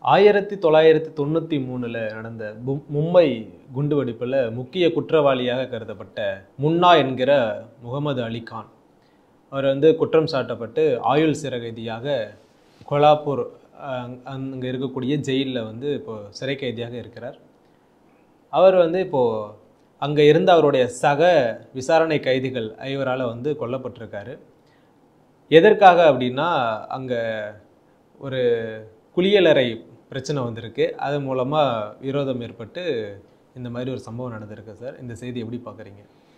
1993 நடந்த மும்பை குண்டுவெடிப்பில் முக்கிய குற்றவாளியாக கருதப்பட்ட முன்னா என்கிற முகமது அலி கான் அவர் குற்றம் சாட்டப்பட்டு ஆயுள் சிறை கைதியாக கோலாப்பூர் அங்கே இருக்கக்கூடிய ஜெயிலில் இப்போ சிறை கைதியாக இருக்கிறார். அவர் இப்போது அங்கே இருந்த அவருடைய சக விசாரணை கைதிகள் 5 கொல்லப்பட்டிருக்காரு. எதற்காக அப்படின்னா அங்கே ஒரு குளியலறை பிரச்சனை வந்திருக்கு. அது மூலமாக விரோதம் ஏற்பட்டு இந்த மாதிரி ஒரு சம்பவம் நடந்திருக்கு சார். இந்த செய்தி எப்படி பார்க்குறீங்க?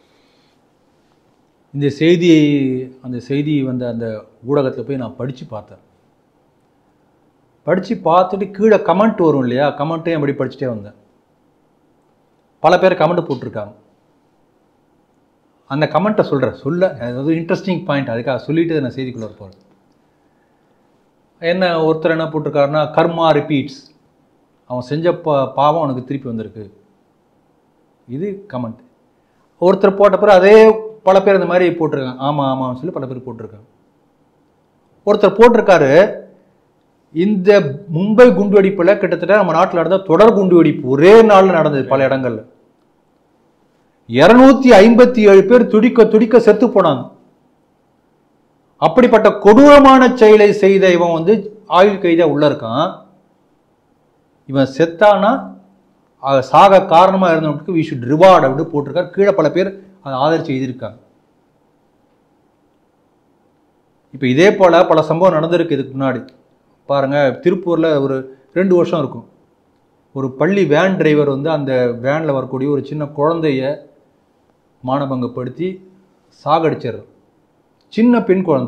அந்த செய்தி அந்த ஊடகத்தில் போய் நான் படித்து பார்த்தேன். படித்து பார்த்துட்டு கீழே கமெண்ட் வரும் இல்லையா, கமெண்ட்டையும் அப்படி படிச்சுட்டே வந்தேன். பல பேர் கமெண்ட் போட்டிருக்காங்க. அந்த கமெண்ட்டை அதாவது இன்ட்ரெஸ்டிங் பாயிண்ட், அதுக்காக சொல்லிட்டு நான் செய்திக்குள்ளே போகிறேன். என்ன ஒருத்தர் என்ன போட்டிருக்காருன்னா, கர்மா ரிப்பீட்ஸ், அவன் செஞ்ச பாவம் அவனுக்கு திருப்பி வந்திருக்கு. இது கமெண்ட். ஒருத்தர் போட்ட பிறகு அதே பல பேர் இந்த மாதிரி போட்டிருக்காங்க. ஆமாம் சொல்லி பல பேர் போட்டிருக்காங்க. ஒருத்தர் போட்டிருக்காரு, இந்த மும்பை குண்டுவெடிப்பில் கிட்டத்தட்ட நம்ம நாட்டில் நடந்த தொடர் குண்டுவெடிப்பு ஒரே நாளில் நடந்தது. பல இடங்கள்ல 257 பேர் துடிக்க செத்து போனாங்க. அப்படிப்பட்ட கொடூரமான செயலை செய்த இவன் ஆயுள் கைதியா உள்ள இருக்கான். இவன் செத்தானா சாக காரணமா இருந்தவனுக்கு வி ஷுட் ரிவார்ட் அப்படின்னு போட்டிருக்காரு. கீழே பல பேர் அதை ஆதரிச்சு எழுதியிருக்காங்க. இப்போ இதே போல பல சம்பவம் நடந்திருக்கு. இதுக்கு முன்னாடி பாருங்க, திருப்பூர்ல ஒரு 2 வருஷம் இருக்கும். ஒரு பள்ளி வேன் டிரைவர் அந்த வேன்ல வரக்கூடிய ஒரு சின்ன குழந்தைய மானபங்கப்படுத்தி சாகடிச்சிடுறான். சின்ன பெண் குழந்தை.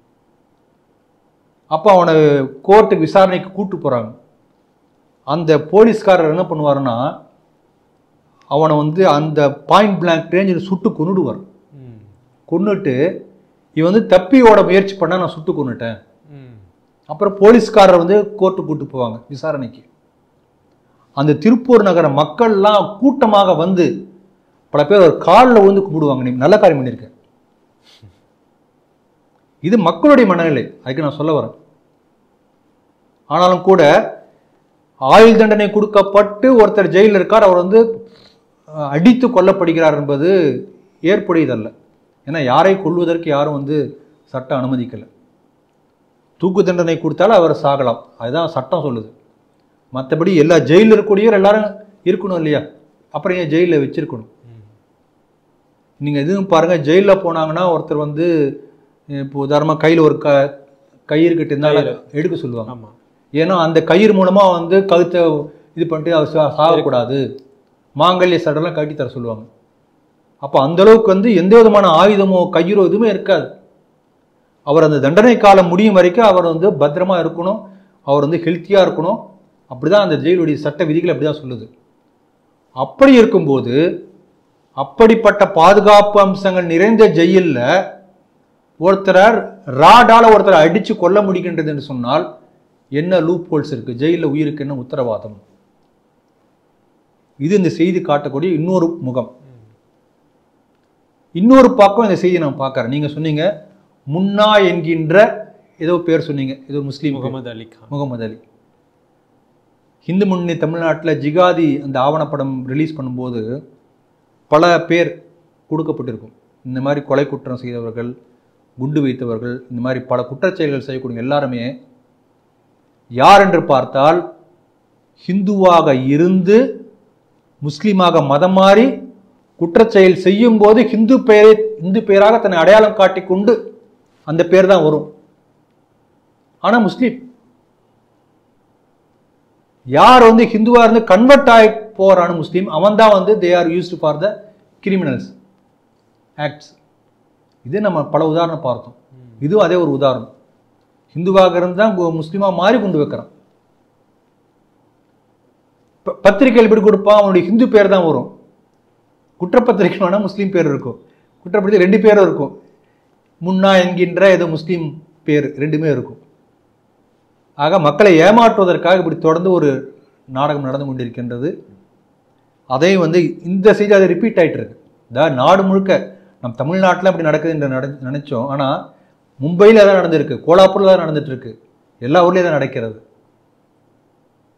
அப்போ அவனை கோர்ட்டுக்கு விசாரணைக்கு கூட்டு போறாங்க. அந்த போலீஸ்காரர் என்ன பண்ணுவாருன்னா, அவனை அந்த பாயிண்ட் பிளாங்க் ரேஞ்சில் சுட்டு கொன்னுடுவார். கொன்னுட்டு இவன் தப்பி ஓட முயற்சி பண்ணா நான் சுட்டு கொன்னுட்டேன். அப்புறம் போலீஸ்காரர் கோர்ட்டு கூட்டு போவாங்க விசாரணைக்கு. அந்த திருப்பூர் நகர மக்கள்லாம் கூட்டமாக பல பேர் ஒரு காலில் கும்பிடுவாங்க. நீ நல்ல காரியம் பண்ணியிருக்க. இது மக்களுடைய மனநிலை, அதுக்கு நான் சொல்ல வரேன். ஆனாலும் கூட ஆயுள் தண்டனை கொடுக்கப்பட்டு ஒருத்தர் ஜெயிலில் இருக்கார், அவர் அடித்து கொல்லப்படுகிறார் என்பது ஏற்புடையதல்ல. ஏன்னா யாரை கொல்வதற்கு யாரும் சட்டம் அனுமதிக்கலை. தூக்கு தண்டனை கொடுத்தாலும் அவர் சாகலாம், அதுதான் சட்டம் சொல்லுது. மற்றபடி எல்லா ஜெயிலில் இருக்கக்கூடியவர் எல்லாரும் இருக்கணும் இல்லையா? அப்புறம் ஏன் ஜெயிலில் வச்சிருக்கணும்? நீங்கள் எதுவும் பாருங்கள், ஜெயிலில் போனாங்கன்னா ஒருத்தர் இப்போ உதாரணமாக கையில் ஒரு கயிறு கிட்ட இருந்தாலும் எடுக்க சொல்லுவாங்க. ஏன்னா அந்த கயிறு மூலமாக கழுத்தை இது பண்ணிட்டு அவர் சாகக்கூடாது, மாங்கல்ய சடெல்லாம் கட்டி தர சொல்லுவாங்க. அப்போ அந்த அளவுக்கு எந்த விதமான ஆயுதமோ கயிறோ எதுவுமே இருக்காது. அவர் அந்த தண்டனை காலம் முடியும் வரைக்கும் அவர் பத்திரமா இருக்கணும், அவர் ஹெல்த்தியாக இருக்கணும். அப்படிதான் அந்த ஜெயிலுடைய சட்ட விதிகள் அப்படிதான் சொல்லுது. அப்படி இருக்கும்போது அப்படிப்பட்ட பாதுகாப்பு அம்சங்கள் நிறைந்த ஜெயிலில் ஒருத்தர் ராடால ஒருத்தரை அடிச்சு கொல்ல முடிகின்றது என்று சொன்னால் என்ன லூப் ஹோல்ஸ் இருக்கு? ஜெயிலில் உயிருக்கு என்ன உத்தரவாதம்? இது இந்த செய்தி காட்டக்கூடிய இன்னொரு முகம். இன்னொரு பக்கம் இந்த செய்தி நான் பார்க்கறேன். நீங்க சொன்னீங்க முன்னா என்கின்ற ஏதோ பேர் சொன்னீங்க, ஏதோ முஸ்லீம் முகமது அலி. ஹிந்து முன்னணி தமிழ்நாட்டில் ஜிகாதி அந்த ஆவணப்படம் ரிலீஸ் பண்ணும்போது பல பேர் கொடுக்கப்பட்டிருக்கும். இந்த மாதிரி கொலை குற்றம் செய்தவர்கள், குண்டு வைத்தவர்கள், இந்த மாதிரி பல குற்றச்செயல்கள் செய்யக்கூடிய எல்லாருமே யார் என்று பார்த்தால் ஹிந்துவாக இருந்து முஸ்லீமாக மதம் மாறி குற்றச்செயல் செய்யும் போது இந்து பெயராக தன்னை அடையாளம் காட்டிக்கொண்டு அந்த பேர் தான் வரும். ஆனா முஸ்லீம் யார் ஹிந்துவா இருந்து கன்வெர்ட் ஆகி போறான முஸ்லீம், அவன் தான் they are used for the criminals acts. இது நம்ம பல உதாரணம் பார்த்தோம். இதுவும் அதே ஒரு உதாரணம். ஹிந்துவாக இருந்து தான் முஸ்லீமா மாறி கொண்டு வைக்கிறான். பத்திரிகை எப்படி கொடுப்பான்? அவனுடைய ஹிந்து பேர் தான் வரும். குற்றப்பத்திரிகை வேணா முஸ்லீம் பேர் இருக்கும், குற்றப்பத்திரிகை 2 பேரும் இருக்கும். முன்னா என்கின்ற ஏதோ முஸ்லீம் பேர் 2மே இருக்கும். ஆக மக்களை ஏமாற்றுவதற்காக இப்படி தொடர்ந்து ஒரு நாடகம் நடந்து கொண்டிருக்கின்றது. அதையும் இந்த செய்தி அதை ரிப்பீட் ஆகிட்டு இருக்கு. நாடு முழுக்க நம் தமிழ்நாட்டில் அப்படி நடக்குது என்று நினைச்சோம். ஆனால் மும்பையில் தான் நடந்திருக்கு, கோலாப்பூரில் தான் நடந்துட்டு இருக்கு, எல்லா ஊர்லேயும் தான் நடக்கிறது.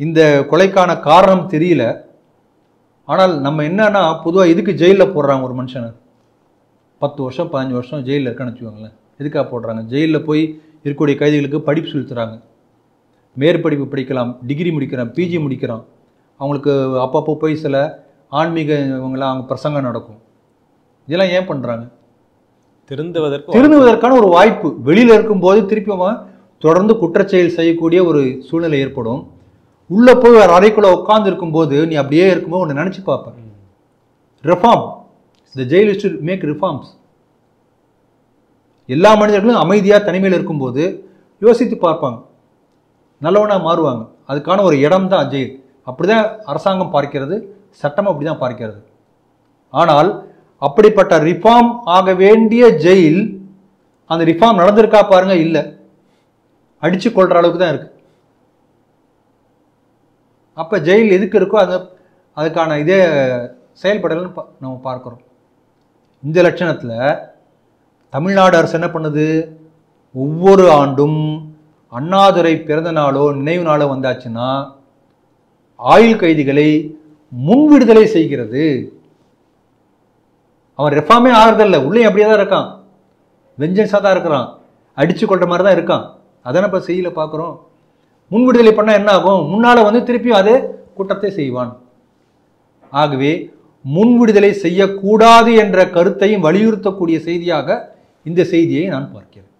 இந்த கொலைக்கான காரணம் தெரியல. ஆனால் நம்ம என்னன்னா பொதுவாக இதுக்கு ஜெயிலில் போடுறாங்க ஒரு மனுஷனை, 10 வருஷம் 15 வருஷம் ஜெயிலில் இருக்கான்னு வச்சுக்கோங்களேன். எதுக்காக போடுறாங்க? ஜெயிலில் போய் இருக்கக்கூடிய கைதிகளுக்கு படிப்பு செலுத்துகிறாங்க. மேற்படிப்பு படிக்கலாம், டிகிரி முடிக்கிறான், பிஜி முடிக்கிறான். அவங்களுக்கு அப்பப்போ போய் சில ஆன்மீக இவங்களாம் அவங்க பிரசங்கம் நடக்கும். இதெல்லாம் ஏன் பண்ணுறாங்க? திருந்துவதற்கான ஒரு வாய்ப்பு. வெளியில் இருக்கும்போது திருப்பி தொடர்ந்து குற்றச்செயல் செய்யக்கூடிய ஒரு சூழ்நிலை ஏற்படும். உள்ளே போய் ஒரு அறைக்குள்ளே உட்கார்ந்து இருக்கும்போது நீ அப்படியே இருக்கும்போது ஒன்று நினச்சி பார்ப்பேன், reform. The jail is to make reforms. எல்லா மனிதர்களும் அமைதியாக தனிமையில் இருக்கும்போது யோசித்து பார்ப்பாங்க, நல்லவனாக மாறுவாங்க. அதுக்கான ஒரு இடம் தான் ஜெயில். அப்படிதான் அரசாங்கம் பார்க்கிறது, சட்டம் அப்படி தான் பார்க்கிறது. ஆனால் அப்படிப்பட்ட ரிஃபார்ம் ஆக வேண்டிய ஜெயில், அந்த ரிஃபார்ம் நடந்திருக்கா பாருங்க, இல்லை, அடிச்சு கொள்ற அளவுக்கு தான் இருக்கு. அப்ப ஜெயில் எதுக்கு இருக்கோ அதுக்கான இதே செயல்படலன்னு நம்ம பார்க்கிறோம். இந்த லட்சணத்துல தமிழ்நாடு அரசு என்ன பண்ணுது? ஒவ்வொரு ஆண்டும் அண்ணாதுரை பிறந்த நாளோ நினைவு நாளோ வந்தாச்சுன்னா ஆயுள் கைதிகளை முன் விடுதலை செய்கிறது. அவன் ரெஃபார்மே ஆகிறதில்ல, உள்ளே அப்படியே தான் இருக்கான், வெஞ்சன்ஸாக தான் இருக்கிறான், அடிச்சு கொள்ற மாதிரி தான் இருக்கான். அதான இப்போ செய்யல பார்க்குறோம். முன் விடுதலை பண்ணால் என்ன ஆகும்? முன்னால் திருப்பியும் அதே குற்றத்தை செய்வான். ஆகவே முன் விடுதலை செய்யக்கூடாது என்ற கருத்தையும் வலியுறுத்தக்கூடிய செய்தியாக இந்த செய்தியை நான் பார்க்கிறேன்.